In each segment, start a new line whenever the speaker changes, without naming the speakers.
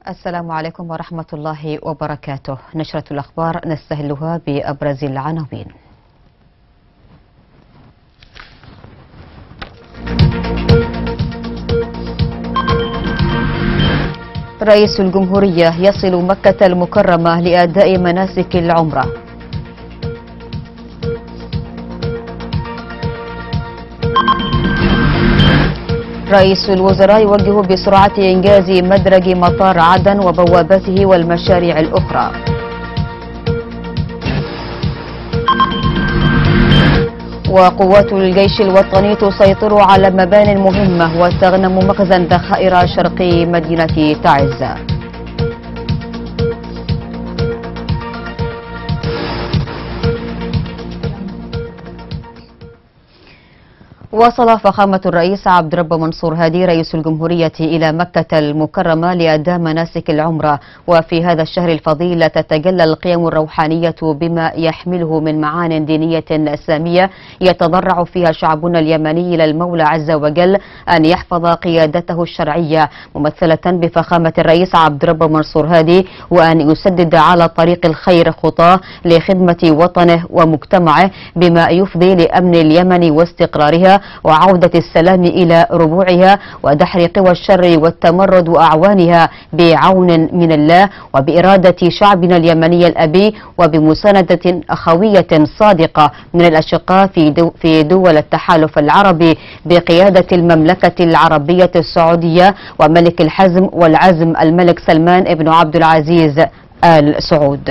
السلام عليكم ورحمة الله وبركاته. نشرة الأخبار نستهلها بأبرز العناوين. رئيس الجمهورية يصل مكة المكرمة لأداء مناسك العمرة. رئيس الوزراء يوجه بسرعة إنجاز مدرج مطار عدن وبوابته والمشاريع الأخرى. وقوات الجيش الوطني تسيطر على مبان مهمة وتغنم مخزن ذخائر شرقي مدينة تعز. وصل فخامة الرئيس عبد الرب منصور هادي رئيس الجمهورية إلى مكة المكرمة لأداء مناسك العمرة، وفي هذا الشهر الفضيل تتجلى القيم الروحانية بما يحمله من معان دينية سامية يتضرع فيها شعبنا اليمني إلى المولى عز وجل أن يحفظ قيادته الشرعية ممثلة بفخامة الرئيس عبد الرب منصور هادي، وأن يسدد على طريق الخير خطاه لخدمة وطنه ومجتمعه بما يفضي لأمن اليمن واستقرارها وعودة السلام إلى ربوعها ودحر قوى الشر والتمرد وأعوانها بعون من الله وبإرادة شعبنا اليمني الأبي وبمساندة أخوية صادقة من الأشقاء في دول التحالف العربي بقيادة المملكة العربية السعودية وملك الحزم والعزم الملك سلمان بن عبد العزيز آل سعود.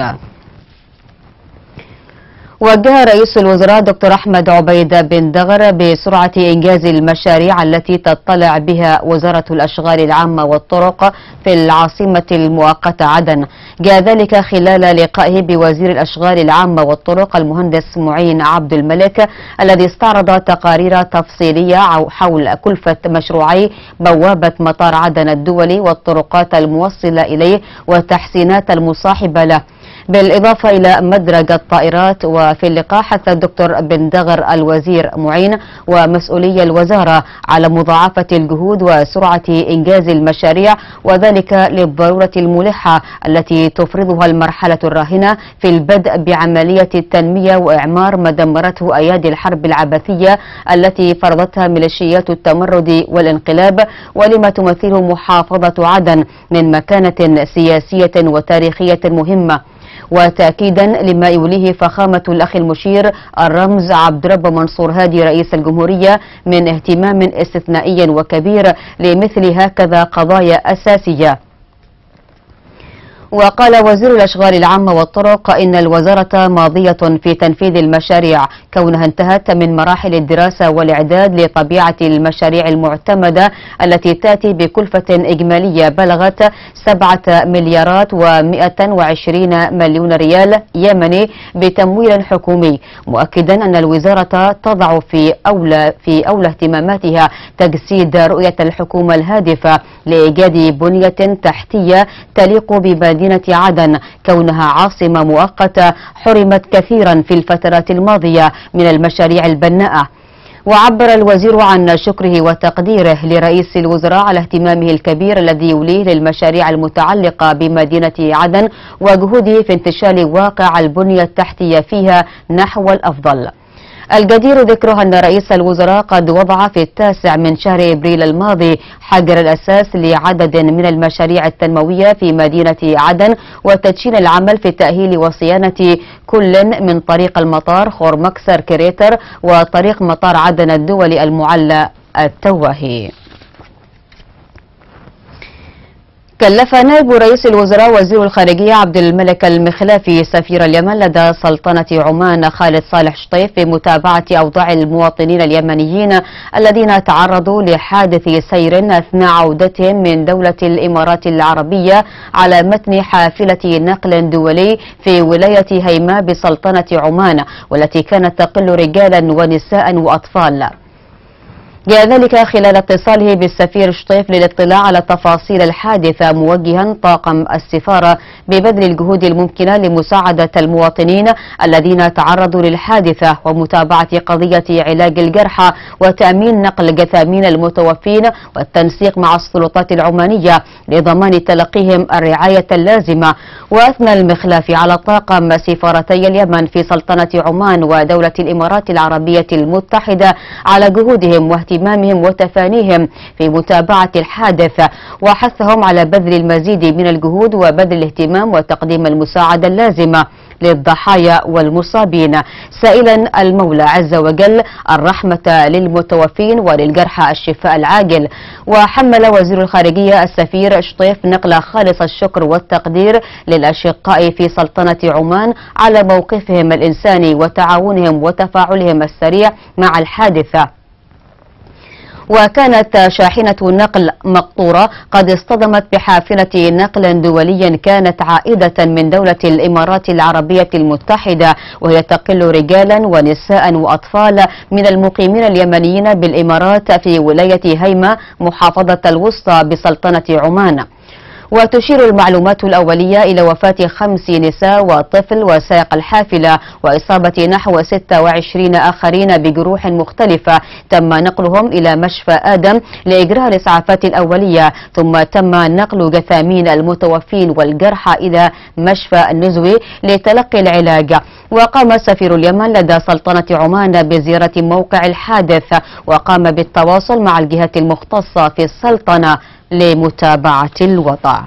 وجه رئيس الوزراء دكتور أحمد عبيدة بن دغر بسرعة إنجاز المشاريع التي تطلع بها وزارة الأشغال العامة والطرق في العاصمة المؤقتة عدن. جاء ذلك خلال لقائه بوزير الأشغال العامة والطرق المهندس معين عبد الملك الذي استعرض تقارير تفصيلية حول كلفة مشروعي بوابة مطار عدن الدولي والطرقات الموصلة إليه والتحسينات المصاحبة له، بالإضافة إلى مدرج الطائرات. وفي اللقاء حث الدكتور بن دغر الوزير معين ومسؤولي الوزارة على مضاعفة الجهود وسرعة إنجاز المشاريع، وذلك للضرورة الملحة التي تفرضها المرحلة الراهنة في البدء بعملية التنمية وإعمار ما دمرته أيادي الحرب العبثية التي فرضتها ميليشيات التمرد والانقلاب، ولما تمثله محافظة عدن من مكانة سياسية وتاريخية مهمة، وتأكيدا لما يوليه فخامة الأخ المشير الرمز عبد الرب منصور هادي رئيس الجمهورية من اهتمام استثنائي وكبير لمثل هكذا قضايا أساسية. وقال وزير الأشغال العامة والطرق إن الوزارة ماضية في تنفيذ المشاريع كونها انتهت من مراحل الدراسة والإعداد لطبيعة المشاريع المعتمدة التي تأتي بكلفة إجمالية بلغت 7 مليارات و120 مليون ريال يمني بتمويل حكومي، مؤكدا أن الوزارة تضع في أولى اهتماماتها تجسيد رؤية الحكومة الهادفة لإيجاد بنية تحتية تليق بمدينة عدن كونها عاصمة مؤقتة حرمت كثيرا في الفترات الماضية من المشاريع البناءة. وعبر الوزير عن شكره وتقديره لرئيس الوزراء على اهتمامه الكبير الذي يوليه للمشاريع المتعلقة بمدينة عدن وجهوده في انتشال واقع البنية التحتية فيها نحو الأفضل. الجدير ذكره أن رئيس الوزراء قد وضع في 9 من شهر إبريل الماضي حجر الأساس لعدد من المشاريع التنموية في مدينة عدن وتدشين العمل في تأهيل وصيانة كل من طريق المطار خورمكسر كريتر وطريق مطار عدن الدولي المعلى التواهي. كلف نائب رئيس الوزراء وزير الخارجية عبد الملك المخلافي سفير اليمن لدى سلطنة عمان خالد صالح شطيف بمتابعة أوضاع المواطنين اليمنيين الذين تعرضوا لحادث سير أثناء عودتهم من دولة الإمارات العربية على متن حافلة نقل دولي في ولاية هيماء بسلطنة عمان، والتي كانت تقل رجالا ونساء وأطفال. جاء ذلك خلال اتصاله بالسفير شطيف للاطلاع على تفاصيل الحادثة، موجها طاقم السفارة ببذل الجهود الممكنة لمساعدة المواطنين الذين تعرضوا للحادثة ومتابعة قضية علاج الجرحى وتأمين نقل جثامين المتوفين والتنسيق مع السلطات العمانية لضمان تلقيهم الرعاية اللازمة. وأثنى المخلافي على طاقم سفارتي اليمن في سلطنة عمان ودولة الإمارات العربية المتحدة على جهودهم واهتمامهم وتفانيهم في متابعة الحادث، وحثهم على بذل المزيد من الجهود وبذل الاهتمام وتقديم المساعدة اللازمة للضحايا والمصابين، سائلا المولى عز وجل الرحمة للمتوفين وللجرحى الشفاء العاجل. وحمل وزير الخارجية السفير شطيف نقل خالص الشكر والتقدير للأشقاء في سلطنة عمان على موقفهم الإنساني وتعاونهم وتفاعلهم السريع مع الحادثة. وكانت شاحنة نقل مقطورة قد اصطدمت بحافلة نقل دولي كانت عائدة من دولة الإمارات العربية المتحدة، وهي تقل رجالا ونساء وأطفال من المقيمين اليمنيين بالإمارات في ولاية هيمة محافظة الوسطى بسلطنة عمان. وتشير المعلومات الأولية إلى وفاة 5 نساء وطفل وسائق الحافلة وإصابة نحو 26 آخرين بجروح مختلفة تم نقلهم إلى مشفى آدم لإجراء الإسعافات الأولية، ثم تم نقل جثامين المتوفين والجرحى إلى مشفى النزوي لتلقي العلاج. وقام سفير اليمن لدى سلطنة عمان بزيارة موقع الحادث وقام بالتواصل مع الجهات المختصة في السلطنة لمتابعة الوضع.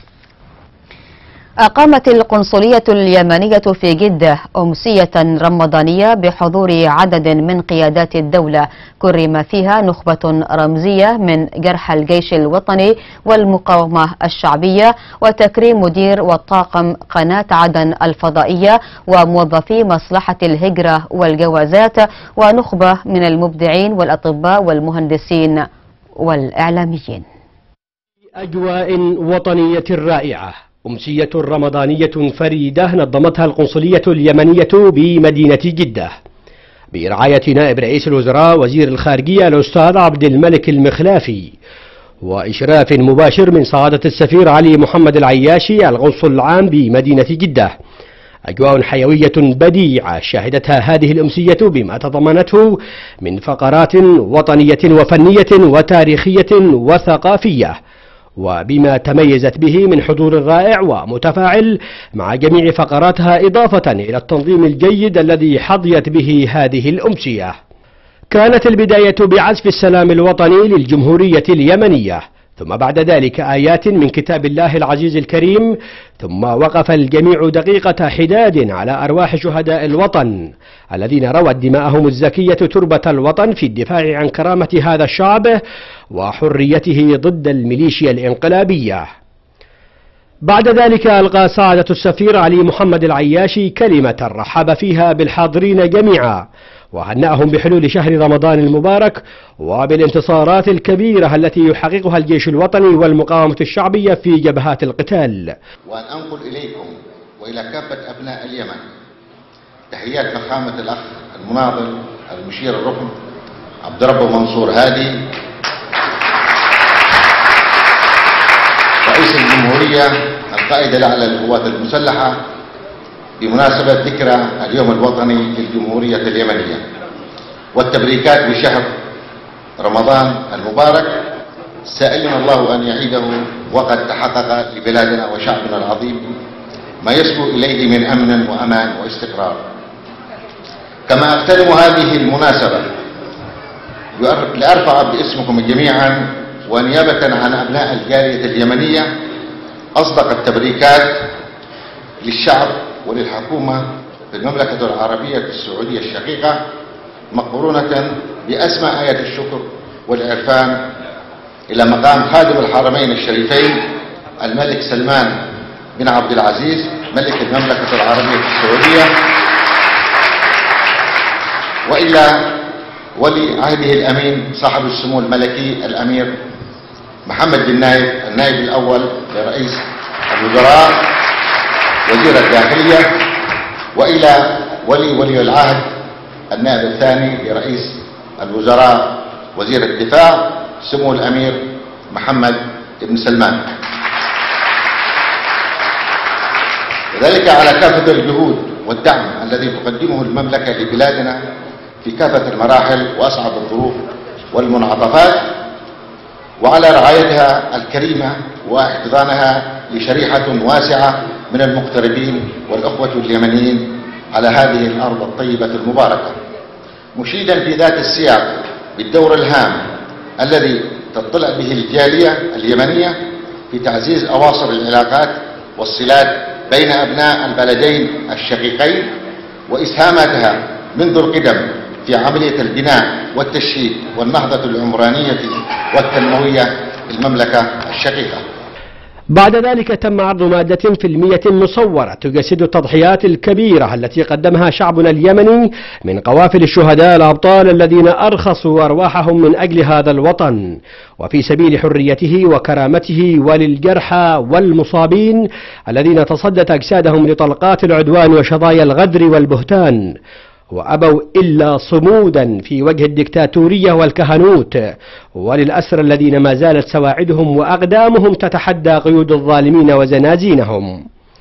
أقامت القنصلية اليمنية في جدة أمسية رمضانية بحضور عدد من قيادات الدولة، كرم فيها نخبة رمزية من جرحى الجيش الوطني والمقاومة الشعبية، وتكريم مدير وطاقم قناة عدن الفضائية وموظفي مصلحة الهجرة والجوازات، ونخبة من المبدعين والأطباء والمهندسين والإعلاميين.
أجواء وطنية رائعة، أمسية رمضانية فريدة نظمتها القنصلية اليمنية بمدينة جدة برعاية نائب رئيس الوزراء وزير الخارجية الأستاذ عبد الملك المخلافي، وإشراف مباشر من سعادة السفير علي محمد العياشي القنصل العام بمدينة جدة. أجواء حيوية بديعة شهدتها هذه الأمسية بما تضمنته من فقرات وطنية وفنية وتاريخية وثقافية، وبما تميزت به من حضور رائع ومتفاعل مع جميع فقراتها، إضافة إلى التنظيم الجيد الذي حظيت به هذه الأمسية. كانت البداية بعزف السلام الوطني للجمهورية اليمنية، ثم بعد ذلك آيات من كتاب الله العزيز الكريم، ثم وقف الجميع دقيقة حداد على أرواح شهداء الوطن الذين روت دماءهم الزكية تربة الوطن في الدفاع عن كرامة هذا الشعب وحريته ضد الميليشيا الانقلابية. بعد ذلك ألقى سعادة السفير علي محمد العياشي كلمة رحب فيها بالحاضرين جميعا، وهنأهم بحلول شهر رمضان المبارك وبالانتصارات الكبيرة التي يحققها الجيش الوطني والمقاومة الشعبية في جبهات القتال.
وأن أنقل إليكم وإلى كافة أبناء اليمن تحيات فخامة الأخ المناضل المشير الركن عبد ربه منصور هادي رئيس الجمهورية القائد الأعلى للقوات المسلحة بمناسبة ذكرى اليوم الوطني للجمهورية اليمنية والتبريكات بشهر رمضان المبارك، سائلنا الله أن يعيده وقد تحقق لبلادنا وشعبنا العظيم ما يسبو إليه من أمن وأمان واستقرار. كما أغتنم هذه المناسبة لأرفع باسمكم جميعا ونيابة عن أبناء الجالية اليمنية أصدق التبريكات للشعب وللحكومة في المملكة العربية السعودية الشقيقة، مقرونة بأسمى آية الشكر والعرفان إلى مقام خادم الحرمين الشريفين الملك سلمان بن عبد العزيز ملك المملكة العربية السعودية، وإلى ولي عهده الأمين صاحب السمو الملكي الأمير محمد بن نايف النائب الأول لرئيس الوزراء وزير الداخلية، وإلى ولي العهد النائب الثاني لرئيس الوزراء وزير الدفاع سمو الأمير محمد بن سلمان. وذلك على كافة الجهود والدعم الذي تقدمه المملكة لبلادنا في كافة المراحل وأصعب الظروف والمنعطفات، وعلى رعايتها الكريمة واحتضانها لشريحة واسعة من المغتربين والأخوة اليمنيين على هذه الأرض الطيبة المباركة، مشيدا في ذات السياق بالدور الهام الذي تطلع به الجالية اليمنية في تعزيز أواصر العلاقات والصلات بين أبناء البلدين الشقيقين، وإسهاماتها منذ القدم في عملية البناء والتشييد والنهضة العمرانية والتنموية في المملكة الشقيقة.
بعد ذلك تم عرض مادة فيلمية مصورة تجسد التضحيات الكبيرة التي قدمها شعبنا اليمني من قوافل الشهداء الأبطال الذين أرخصوا أرواحهم من أجل هذا الوطن وفي سبيل حريته وكرامته، وللجرحى والمصابين الذين تصدت أجسادهم لطلقات العدوان وشظايا الغدر والبهتان، وأبوا إلا صمودا في وجه الدكتاتورية والكهنوت، وللأسر الذين ما زالت سواعدهم وأقدامهم تتحدى قيود الظالمين وزنازينهم.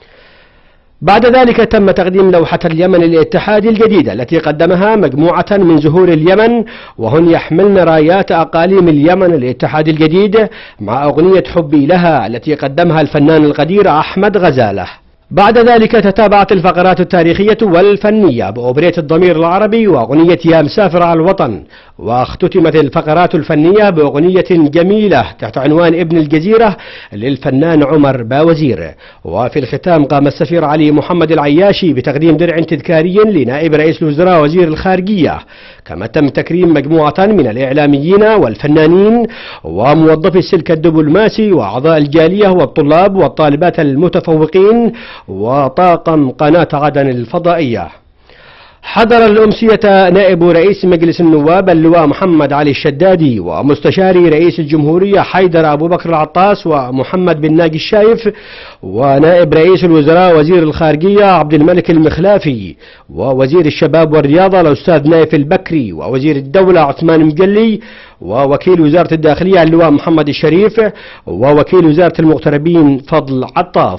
بعد ذلك تم تقديم لوحة اليمن الاتحادي الجديدة التي قدمها مجموعة من زهور اليمن، وهن يحملن رايات أقاليم اليمن الاتحادي الجديد مع أغنية حبي لها التي قدمها الفنان القدير أحمد غزالة. بعد ذلك تتابعت الفقرات التاريخية والفنية بأوبرية الضمير العربي وأغنية يا مسافر على الوطن، واختتمت الفقرات الفنية بأغنية جميلة تحت عنوان ابن الجزيرة للفنان عمر باوزير. وفي الختام قام السفير علي محمد العياشي بتقديم درع تذكاري لنائب رئيس الوزراء وزير الخارجية، كما تم تكريم مجموعة من الإعلاميين والفنانين وموظفي السلك الدبلوماسي وأعضاء الجالية والطلاب والطالبات المتفوقين وطاقم قناة عدن الفضائية. حضر الأمسية نائب رئيس مجلس النواب اللواء محمد علي الشدادي ومستشاري رئيس الجمهورية حيدر أبو بكر العطاس ومحمد بن ناجي الشايف، ونائب رئيس الوزراء وزير الخارجية عبد الملك المخلافي، ووزير الشباب والرياضة الأستاذ نايف البكري، ووزير الدولة عثمان مجلي، ووكيل وزارة الداخلية اللواء محمد الشريف، ووكيل وزارة المغتربين فضل عطاف.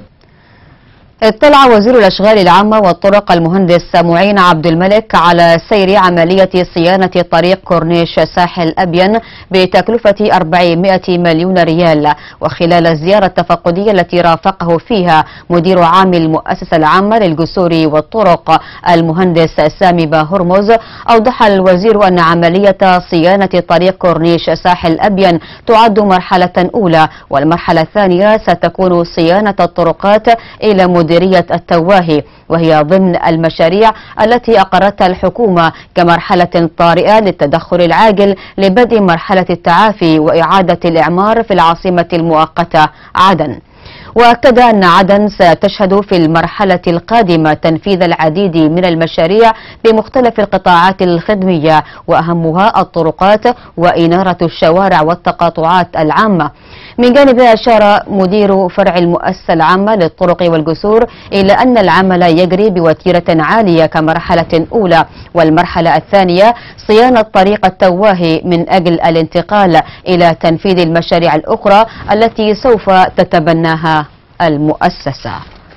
اطلع وزير الأشغال العامة والطرق المهندس معين عبد الملك على سير عملية صيانة طريق كورنيش ساحل أبين بتكلفة 400 مليون ريال. وخلال الزيارة التفقدية التي رافقه فيها مدير عام المؤسسة العامة للجسور والطرق المهندس سامي هرمز، أوضح الوزير أن عملية صيانة طريق كورنيش ساحل أبين تعد مرحلة أولى، والمرحلة الثانية ستكون صيانة الطرقات إلى مديرية التواهي، وهي ضمن المشاريع التي أقرتها الحكومة كمرحلة طارئة للتدخل العاجل لبدء مرحلة التعافي وإعادة الإعمار في العاصمة المؤقتة عدن. وأكد أن عدن ستشهد في المرحلة القادمة تنفيذ العديد من المشاريع بمختلف القطاعات الخدمية، وأهمها الطرقات وإنارة الشوارع والتقاطعات العامة. من جانبه أشار مدير فرع المؤسسة العامة للطرق والجسور إلى أن العمل يجري بوتيرة عالية كمرحلة أولى، والمرحلة الثانية صيانة طريق التواهي من أجل الانتقال إلى تنفيذ المشاريع الأخرى التي سوف تتبناها المؤسسة.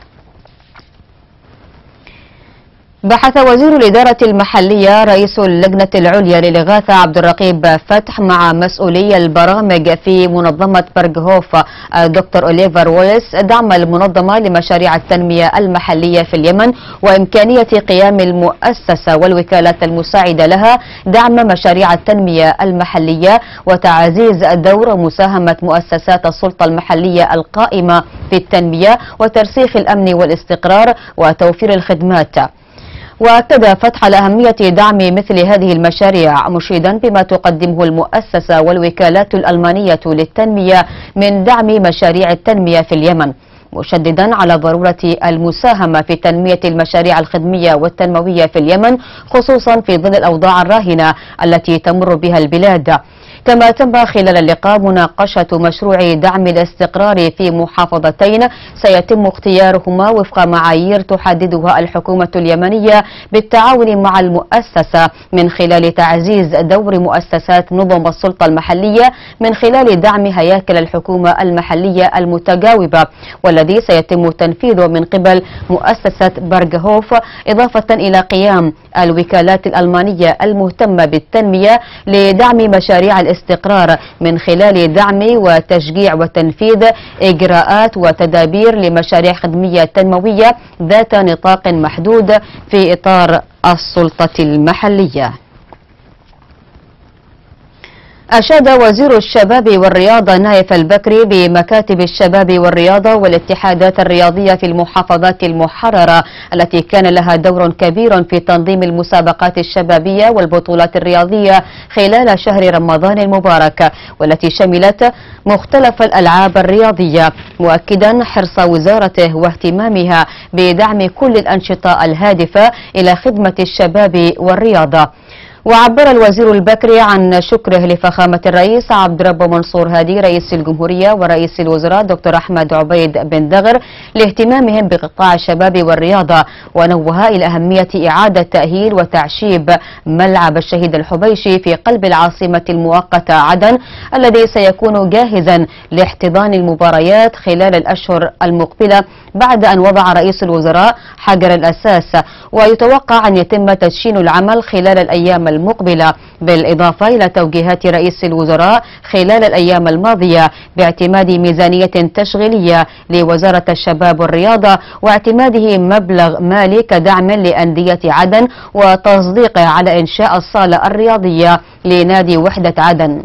بحث وزير الإدارة المحلية رئيس اللجنة العليا للإغاثة عبد الرقيب فتح مع مسؤولي البرامج في منظمة برغهوف دكتور أوليفر ويلس دعم المنظمة لمشاريع التنمية المحلية في اليمن، وإمكانية قيام المؤسسة والوكالات المساعدة لها دعم مشاريع التنمية المحلية وتعزيز دور مساهمة مؤسسات السلطة المحلية القائمة في التنمية وترسيخ الأمن والاستقرار وتوفير الخدمات. وأكد فتح على أهمية دعم مثل هذه المشاريع، مشيدا بما تقدمه المؤسسة والوكالات الألمانية للتنمية من دعم مشاريع التنمية في اليمن، مشددا على ضرورة المساهمة في تنمية المشاريع الخدمية والتنموية في اليمن، خصوصا في ظل الأوضاع الراهنة التي تمر بها البلاد. كما تم خلال اللقاء مناقشة مشروع دعم الاستقرار في محافظتين سيتم اختيارهما وفق معايير تحددها الحكومة اليمنية بالتعاون مع المؤسسة من خلال تعزيز دور مؤسسات نظم السلطة المحلية من خلال دعم هياكل الحكومة المحلية المتجاوبة، والذي سيتم تنفيذه من قبل مؤسسة برغهوف، إضافة إلى قيام الوكالات الألمانية المهتمة بالتنمية لدعم مشاريع الاستقرار من خلال دعم وتشجيع وتنفيذ إجراءات وتدابير لمشاريع خدمية تنموية ذات نطاق محدود في إطار السلطة المحلية. أشاد وزير الشباب والرياضة نايف البكري بمكاتب الشباب والرياضة والاتحادات الرياضية في المحافظات المحررة التي كان لها دور كبير في تنظيم المسابقات الشبابية والبطولات الرياضية خلال شهر رمضان المبارك، والتي شملت مختلف الألعاب الرياضية، مؤكدا حرص وزارته واهتمامها بدعم كل الأنشطة الهادفة إلى خدمة الشباب والرياضة. وعبر الوزير البكري عن شكره لفخامة الرئيس عبد الرب منصور هادي رئيس الجمهورية ورئيس الوزراء دكتور أحمد عبيد بن دغر لاهتمامهم بقطاع الشباب والرياضة، ونوه إلى أهمية إعادة تأهيل وتعشيب ملعب الشهيد الحبيشي في قلب العاصمة المؤقتة عدن، الذي سيكون جاهزا لاحتضان المباريات خلال الأشهر المقبلة بعد أن وضع رئيس الوزراء حجر الأساس، ويتوقع أن يتم تدشين العمل خلال الأيام المقبلة، بالإضافة إلى توجيهات رئيس الوزراء خلال الأيام الماضية باعتماد ميزانية تشغيلية لوزارة الشباب والرياضة واعتماده مبلغ مالي كدعم لأندية عدن وتصديقه على إنشاء الصالة الرياضية لنادي وحدة عدن،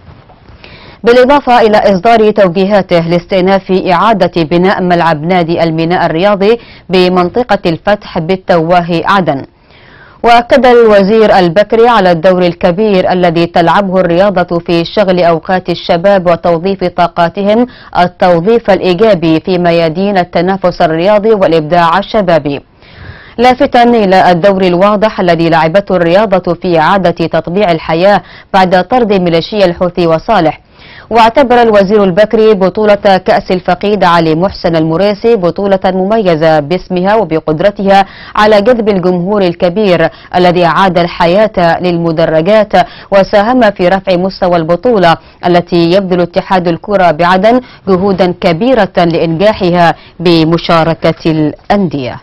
بالإضافة إلى إصدار توجيهاته لاستئناف إعادة بناء ملعب نادي الميناء الرياضي بمنطقة الفتح بالتواه عدن. وأكد الوزير البكري على الدور الكبير الذي تلعبه الرياضة في شغل أوقات الشباب وتوظيف طاقاتهم التوظيف الإيجابي في ميادين التنافس الرياضي والإبداع الشبابي، لافتا إلى الدور الواضح الذي لعبته الرياضة في إعادة تطبيع الحياة بعد طرد ميليشيا الحوثي وصالح. واعتبر الوزير البكري بطولة كأس الفقيد علي محسن المريسي بطولة مميزة باسمها وبقدرتها على جذب الجمهور الكبير الذي أعاد الحياة للمدرجات وساهم في رفع مستوى البطولة التي يبذل اتحاد الكرة بعدن جهودا كبيرة لإنجاحها بمشاركة الأندية.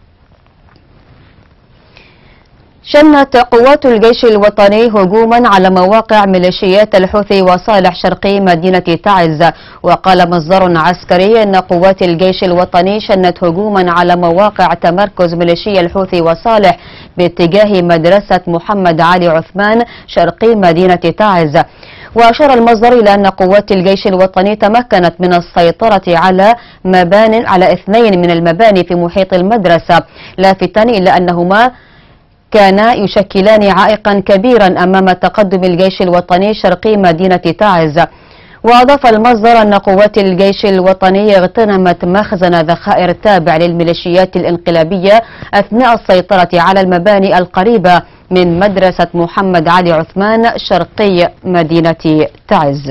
شنت قوات الجيش الوطني هجوما على مواقع ميليشيات الحوثي وصالح شرقي مدينة تعز. وقال مصدر عسكري أن قوات الجيش الوطني شنت هجوما على مواقع تمركز ميليشيا الحوثي وصالح باتجاه مدرسة محمد علي عثمان شرقي مدينة تعز. وأشار المصدر إلى أن قوات الجيش الوطني تمكنت من السيطرة على 2 من المباني في محيط المدرسة، لافتا إلى أنهما كانا يشكلان عائقا كبيرا أمام تقدم الجيش الوطني شرقي مدينة تعز. وأضاف المصدر أن قوات الجيش الوطني اغتنمت مخزن ذخائر تابع للميليشيات الانقلابية أثناء السيطرة على المباني القريبة من مدرسة محمد علي عثمان شرقي مدينة تعز.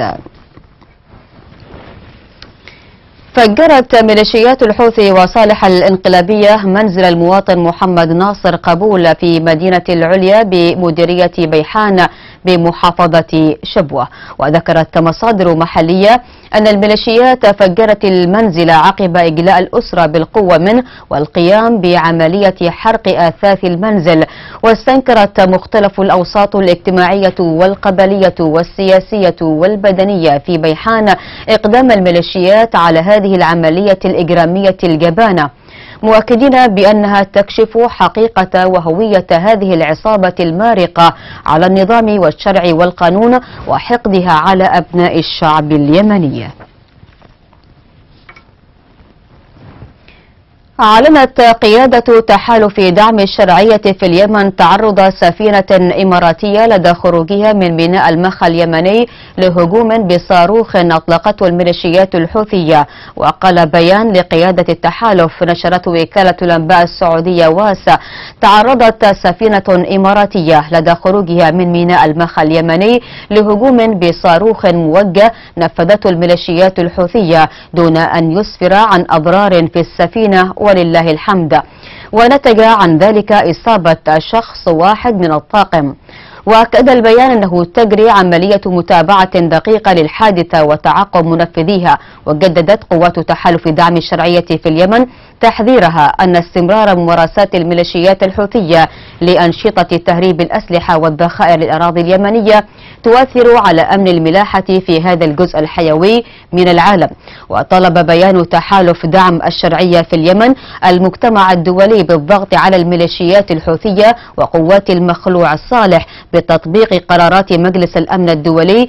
فجرت ميليشيات الحوثي وصالح الانقلابية منزل المواطن محمد ناصر قبول في مدينة العليا بمديرية بيحان بمحافظة شبوة. وذكرت مصادر محلية أن الميليشيات فجرت المنزل عقب إجلاء الأسرة بالقوة منه والقيام بعملية حرق آثاث المنزل. واستنكرت مختلف الأوساط الاجتماعية والقبلية والسياسية والبدنية في بيحان إقدام الميليشيات على هذه العملية الإجرامية الجبانة، مؤكدين بأنها تكشف حقيقة وهوية هذه العصابة المارقة على النظام والشرع والقانون وحقدها على أبناء الشعب اليمني. أعلنت قيادة تحالف دعم الشرعية في اليمن تعرض سفينة إماراتية لدى خروجها من ميناء المخا اليمني لهجوم بصاروخ أطلقته الميليشيات الحوثية. وقال بيان لقيادة التحالف نشرته وكالة الأنباء السعودية واسا: تعرضت سفينة إماراتية لدى خروجها من ميناء المخا اليمني لهجوم بصاروخ موجه نفذته الميليشيات الحوثية دون أن يسفر عن أضرار في السفينة ولله الحمد، ونتج عن ذلك إصابة شخص واحد من الطاقم. وأكد البيان أنه تجري عملية متابعة دقيقة للحادثة وتعقب منفذيها. وجددت قوات تحالف دعم الشرعية في اليمن تحذيرها أن استمرار ممارسات الميليشيات الحوثية لأنشطة تهريب الأسلحة والذخائر للأراضي اليمنية تؤثر على أمن الملاحة في هذا الجزء الحيوي من العالم. وطلب بيان تحالف دعم الشرعية في اليمن المجتمع الدولي بالضغط على الميليشيات الحوثية وقوات المخلوع الصالح بتطبيق قرارات مجلس الأمن الدولي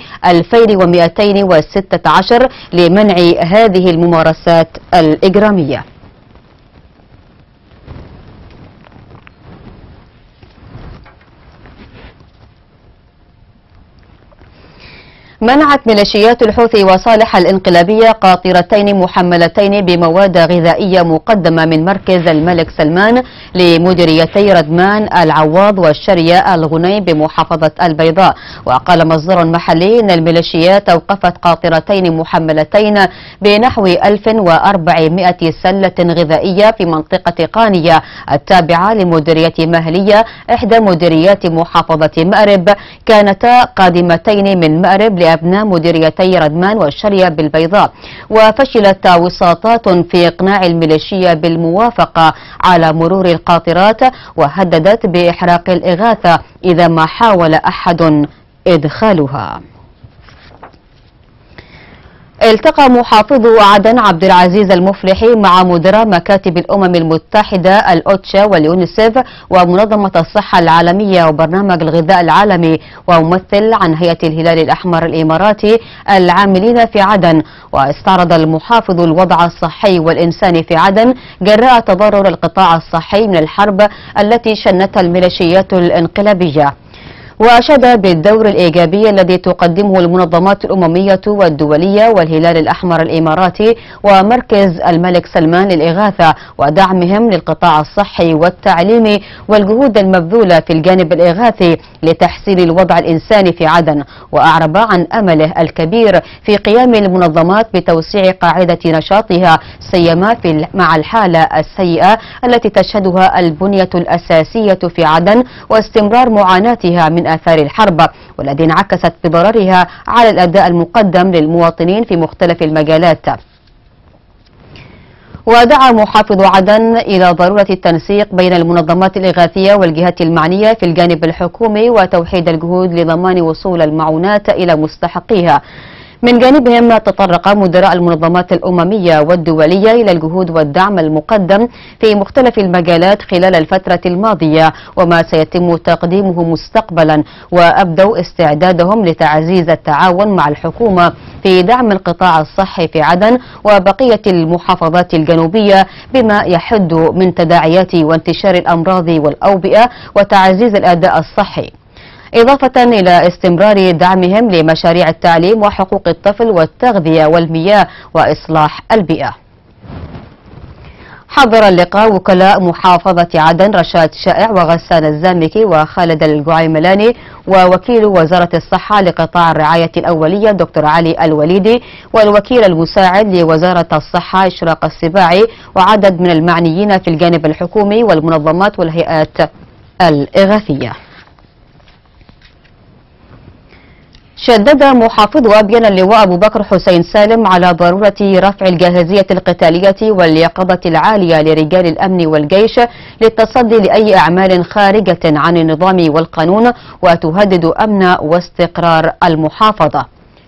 2216 لمنع هذه الممارسات الإجرامية. منعت ميليشيات الحوثي وصالح الانقلابية قاطرتين محملتين بمواد غذائية مقدمة من مركز الملك سلمان لمديريتي ردمان العواض والشرية الغنيم بمحافظة البيضاء. وقال مصدر محلي إن الميليشيات أوقفت قاطرتين محملتين بنحو 1400 سلة غذائية في منطقة قانية التابعة لمديرية مهلية إحدى مديريات محافظة مأرب، كانتا قادمتين من مأرب لأبناء مديريتي ردمان والشرية بالبيضاء. وفشلت وساطات في إقناع الميليشيا بالموافقة على مرور القاطرات، وهددت بإحراق الإغاثة إذا ما حاول أحد إدخالها. التقى محافظ عدن عبد العزيز المفلحي مع مدراء مكاتب الأمم المتحدة الأوتشا واليونيسيف ومنظمة الصحة العالمية وبرنامج الغذاء العالمي وممثل عن هيئة الهلال الأحمر الإماراتي العاملين في عدن. واستعرض المحافظ الوضع الصحي والإنساني في عدن جراء تضرر القطاع الصحي من الحرب التي شنتها الميليشيات الانقلابية، وأشاد بالدور الإيجابي الذي تقدمه المنظمات الأممية والدولية والهلال الأحمر الإماراتي ومركز الملك سلمان للإغاثة ودعمهم للقطاع الصحي والتعليمي والجهود المبذولة في الجانب الإغاثي لتحسين الوضع الإنساني في عدن. وأعرب عن أمله الكبير في قيام المنظمات بتوسيع قاعدة نشاطها سيما مع الحالة السيئة التي تشهدها البنية الأساسية في عدن واستمرار معاناتها من آثار الحرب، والذي انعكست بضررها على الأداء المقدم للمواطنين في مختلف المجالات. ودعا محافظ عدن إلى ضرورة التنسيق بين المنظمات الإغاثية والجهات المعنية في الجانب الحكومي وتوحيد الجهود لضمان وصول المعونات إلى مستحقيها. من جانبهم تطرق مدراء المنظمات الأممية والدولية إلى الجهود والدعم المقدم في مختلف المجالات خلال الفترة الماضية وما سيتم تقديمه مستقبلا، وأبدوا استعدادهم لتعزيز التعاون مع الحكومة في دعم القطاع الصحي في عدن وبقية المحافظات الجنوبية بما يحد من تداعيات وانتشار الأمراض والأوبئة وتعزيز الأداء الصحي، إضافة إلى استمرار دعمهم لمشاريع التعليم وحقوق الطفل والتغذية والمياه وإصلاح البيئة. حضر اللقاء وكلاء محافظة عدن رشاد شائع وغسان الزامكي وخالد الجعيملاني ووكيل وزارة الصحة لقطاع الرعاية الأولية دكتور علي الوليدي والوكيل المساعد لوزارة الصحة إشراق السباعي وعدد من المعنيين في الجانب الحكومي والمنظمات والهيئات الإغاثية. شدد محافظ أبين اللواء أبو بكر حسين سالم على ضرورة رفع الجاهزية القتالية واليقظة العالية لرجال الأمن والجيش للتصدي لأي أعمال خارجة عن النظام والقانون وتهدد أمن واستقرار المحافظة،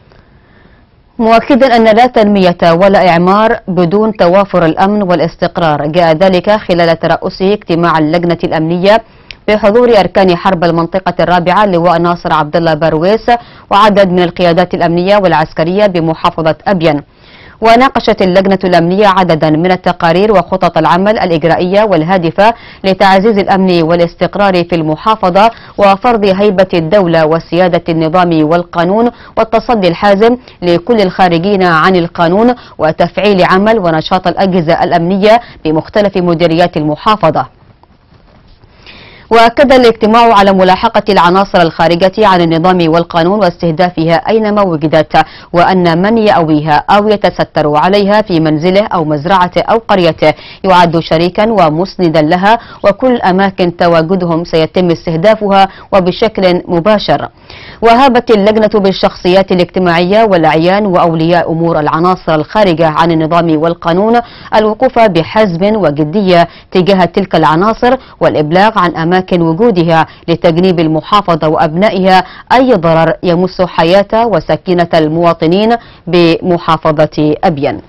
مؤكدا أن لا تنمية ولا إعمار بدون توافر الأمن والاستقرار. جاء ذلك خلال ترأسه اجتماع اللجنة الأمنية بحضور أركان حرب المنطقة الرابعة اللواء ناصر عبد الله بارويس وعدد من القيادات الأمنية والعسكرية بمحافظة أبين. وناقشت اللجنة الأمنية عددا من التقارير وخطط العمل الإجرائية والهادفة لتعزيز الأمن والاستقرار في المحافظة وفرض هيبة الدولة وسيادة النظام والقانون والتصدي الحازم لكل الخارجين عن القانون وتفعيل عمل ونشاط الأجهزة الأمنية بمختلف مديريات المحافظة. وأكد الاجتماع على ملاحقة العناصر الخارجة عن النظام والقانون واستهدافها أينما وجدت، وأن من يأويها أو يتستر عليها في منزله أو مزرعته أو قريته يعد شريكا ومسندا لها، وكل أماكن تواجدهم سيتم استهدافها وبشكل مباشر. وهابت اللجنة بالشخصيات الاجتماعية والأعيان وأولياء أمور العناصر الخارجة عن النظام والقانون الوقوف بحزم وجدية تجاه تلك العناصر والإبلاغ عن أماكن وجودها لتجنيب المحافظة وأبنائها أي ضرر يمس حياة وسكينة المواطنين بمحافظة أبين.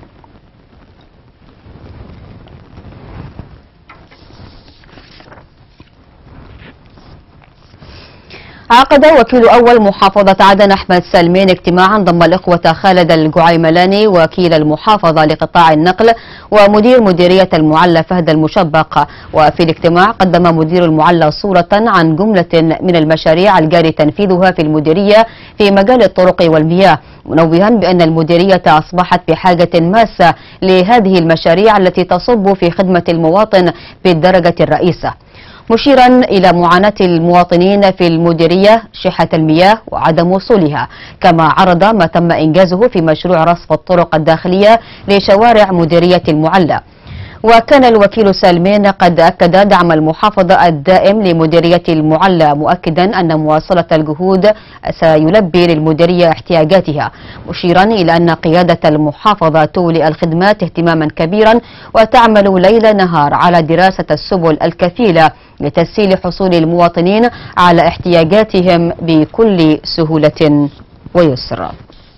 عقد وكيل أول محافظة عدن أحمد سالمين اجتماعا ضم الإخوة خالد الجعيملاني وكيل المحافظة لقطاع النقل ومدير مديرية المعلى فهد المشبق. وفي الاجتماع قدم مدير المعلى صورة عن جملة من المشاريع الجاري تنفيذها في المديرية في مجال الطرق والمياه، منوها بأن المديرية أصبحت بحاجة ماسة لهذه المشاريع التي تصب في خدمة المواطن بالدرجة الرئيسة، مشيرا إلى معاناة المواطنين في المديرية شحة المياه وعدم وصولها، كما عرض ما تم إنجازه في مشروع رصف الطرق الداخلية لشوارع مديرية المعلى. وكان الوكيل سالمين قد أكد دعم المحافظة الدائم لمديرية المعلى، مؤكدا أن مواصلة الجهود سيلبي للمديرية احتياجاتها، مشيرا إلى أن قيادة المحافظة تولي الخدمات اهتماما كبيرا وتعمل ليل نهار على دراسة السبل الكفيلة لتسهيل حصول المواطنين على احتياجاتهم بكل سهولة ويسر.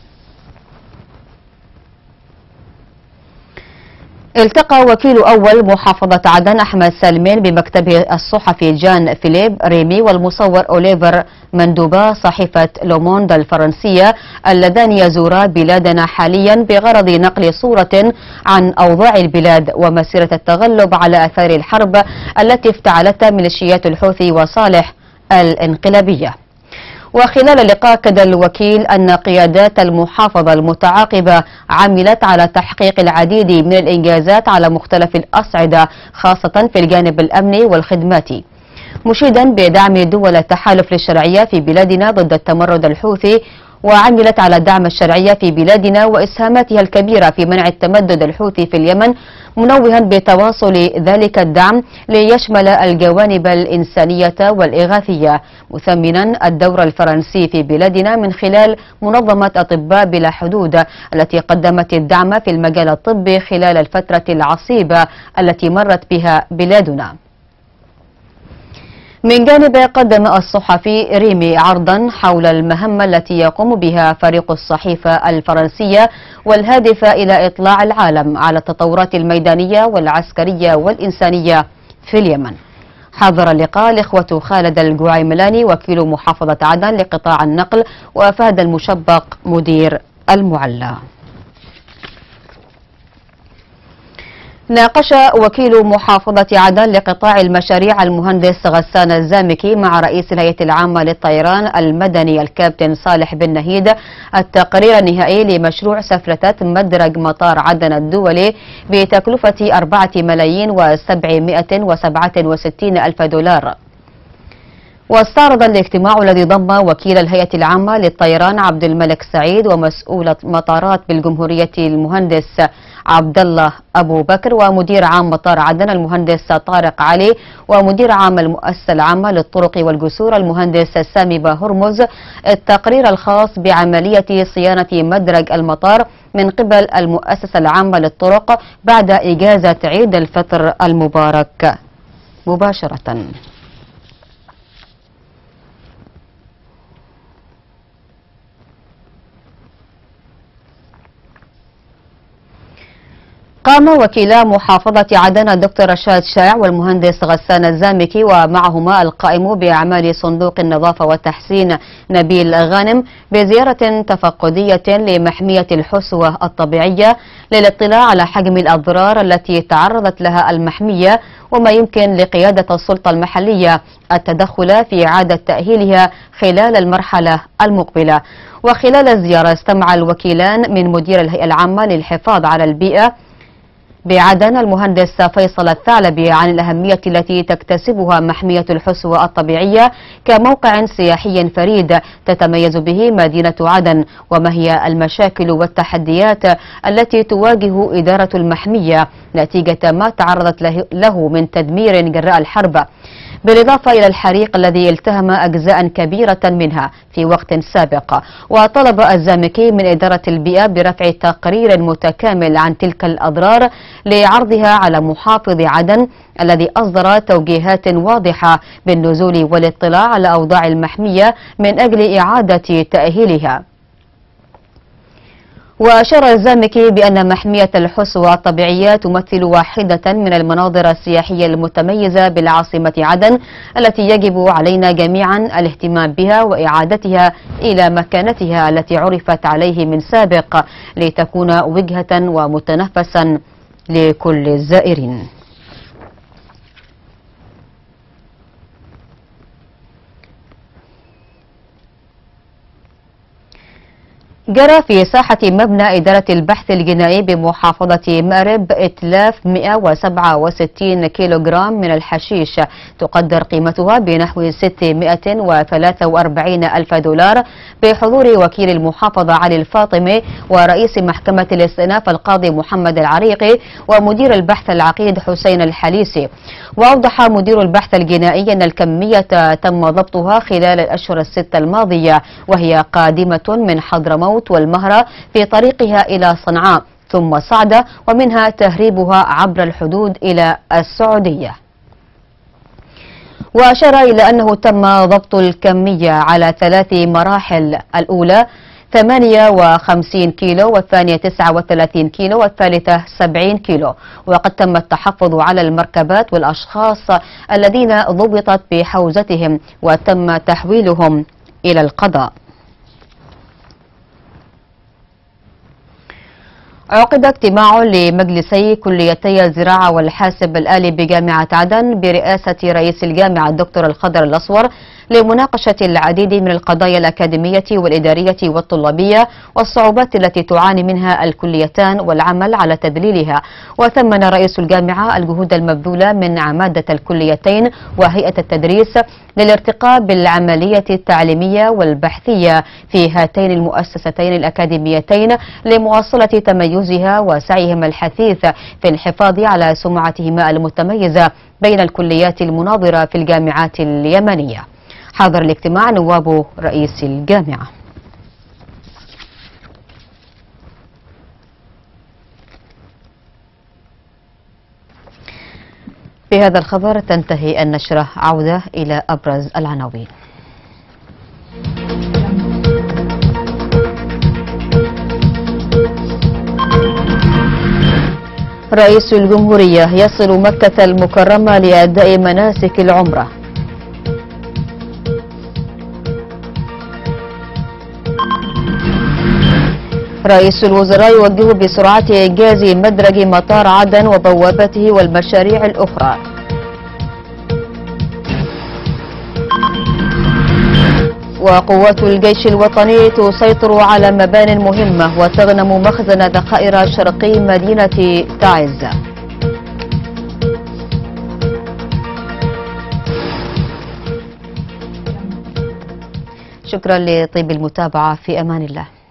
التقى وكيل أول محافظة عدن أحمد سالمين بمكتبه الصحفي جان فيليب ريمي والمصور أوليفر مندوبا صحيفة لوموند الفرنسية اللذان يزورا بلادنا حاليا بغرض نقل صورة عن أوضاع البلاد ومسيرة التغلب على أثار الحرب التي افتعلتها ميليشيات الحوثي وصالح الانقلابية. وخلال اللقاء أكد الوكيل أن قيادات المحافظة المتعاقبة عملت على تحقيق العديد من الإنجازات على مختلف الأصعدة خاصة في الجانب الأمني والخدماتي، مشيدا بدعم دول التحالف للشرعية في بلادنا ضد التمرد الحوثي، وعملت على دعم الشرعية في بلادنا وإسهاماتها الكبيرة في منع التمدد الحوثي في اليمن، منوها بتواصل ذلك الدعم ليشمل الجوانب الإنسانية والإغاثية، مثمنا الدور الفرنسي في بلادنا من خلال منظمة أطباء بلا حدود التي قدمت الدعم في المجال الطبي خلال الفترة العصيبة التي مرت بها بلادنا. من جانب قدم الصحفي ريمي عرضا حول المهمة التي يقوم بها فريق الصحيفة الفرنسية والهادفة إلى إطلاع العالم على التطورات الميدانية والعسكرية والإنسانية في اليمن. حضر اللقاء الإخوة خالد الجعيملاني وكيل محافظة عدن لقطاع النقل وفهد المشبق مدير المعلى. ناقش وكيل محافظة عدن لقطاع المشاريع المهندس غسان الزامكي مع رئيس الهيئة العامة للطيران المدني الكابتن صالح بن نهيد التقرير النهائي لمشروع سفلتة مدرج مطار عدن الدولي بتكلفة 4,767,000 دولار. واستعرض الاجتماع الذي ضم وكيل الهيئة العامة للطيران عبد الملك سعيد ومسؤول مطارات بالجمهورية المهندس عبد الله أبو بكر ومدير عام مطار عدن المهندس طارق علي ومدير عام المؤسسة العامة للطرق والجسور المهندس سامي هرمز التقرير الخاص بعملية صيانة مدرج المطار من قبل المؤسسة العامة للطرق بعد إجازة عيد الفطر المبارك مباشرة. قام وكيلا محافظة عدن الدكتور رشاد شائع والمهندس غسان الزامكي ومعهما القائم بأعمال صندوق النظافة والتحسين نبيل غانم بزيارة تفقدية لمحمية الحسوة الطبيعية للاطلاع على حجم الأضرار التي تعرضت لها المحمية وما يمكن لقيادة السلطة المحلية التدخل في إعادة تأهيلها خلال المرحلة المقبلة. وخلال الزيارة استمع الوكيلان من مدير الهيئة العامة للحفاظ على البيئة بعدن المهندس فيصل الثعلبي عن الأهمية التي تكتسبها محمية الحسوة الطبيعية كموقع سياحي فريد تتميز به مدينة عدن، وما هي المشاكل والتحديات التي تواجه إدارة المحمية نتيجة ما تعرضت له من تدمير جراء الحرب، بالإضافة إلى الحريق الذي التهم أجزاء كبيرة منها في وقت سابق. وطلب الزامكي من إدارة البيئة برفع تقرير متكامل عن تلك الأضرار لعرضها على محافظ عدن الذي أصدر توجيهات واضحة بالنزول والاطلاع على أوضاع المحمية من أجل إعادة تأهيلها. وأشار الزامكي بأن محمية الحسوة الطبيعية تمثل واحدة من المناظر السياحية المتميزة بالعاصمة عدن التي يجب علينا جميعا الاهتمام بها وإعادتها إلى مكانتها التي عرفت عليه من سابق لتكون وجهة ومتنفسا لكل الزائرين. جرى في ساحة مبنى إدارة البحث الجنائي بمحافظة مأرب إتلاف 167 كيلوغرام من الحشيش تقدر قيمتها بنحو 643 ألف دولار بحضور وكيل المحافظة علي الفاطمي ورئيس محكمة الاستئناف القاضي محمد العريقي ومدير البحث العقيد حسين الحليسي. وأوضح مدير البحث الجنائي أن الكمية تم ضبطها خلال الأشهر الستة الماضية وهي قادمة من حضرموت والمهرة في طريقها إلى صنعاء ثم صعدة ومنها تهريبها عبر الحدود إلى السعودية. وأشار إلى أنه تم ضبط الكمية على 3 مراحل، الأولى 58 كيلو والثانية 39 كيلو والثالثة 70 كيلو، وقد تم التحفظ على المركبات والأشخاص الذين ضبطت بحوزتهم وتم تحويلهم إلى القضاء. عقد اجتماع لمجلسي كليتي الزراعة والحاسب الآلي بجامعة عدن برئاسة رئيس الجامعة الدكتور الخضر الأصور لمناقشة العديد من القضايا الأكاديمية والإدارية والطلابية والصعوبات التي تعاني منها الكليتان والعمل على تذليلها. وثمن رئيس الجامعة الجهود المبذولة من عمادة الكليتين وهيئة التدريس للارتقاء بالعملية التعليمية والبحثية في هاتين المؤسستين الأكاديميتين لمواصلة تميزها وسعيهم الحثيث في الحفاظ على سمعتهما المتميزة بين الكليات المناظرة في الجامعات اليمنية. حضر الاجتماع نواب رئيس الجامعة. بهذا الخبر تنتهي النشرة، عودة إلى أبرز العناوين. رئيس الجمهورية يصل مكة المكرمة لأداء مناسك العمرة. رئيس الوزراء يوجه بسرعة إنجاز مدرج مطار عدن وبوابته والمشاريع الأخرى. وقوات الجيش الوطني تسيطر على مبان مهمة وتغنم مخزن ذخائر شرقي مدينة تعز. شكرا لطيب المتابعة، في أمان الله.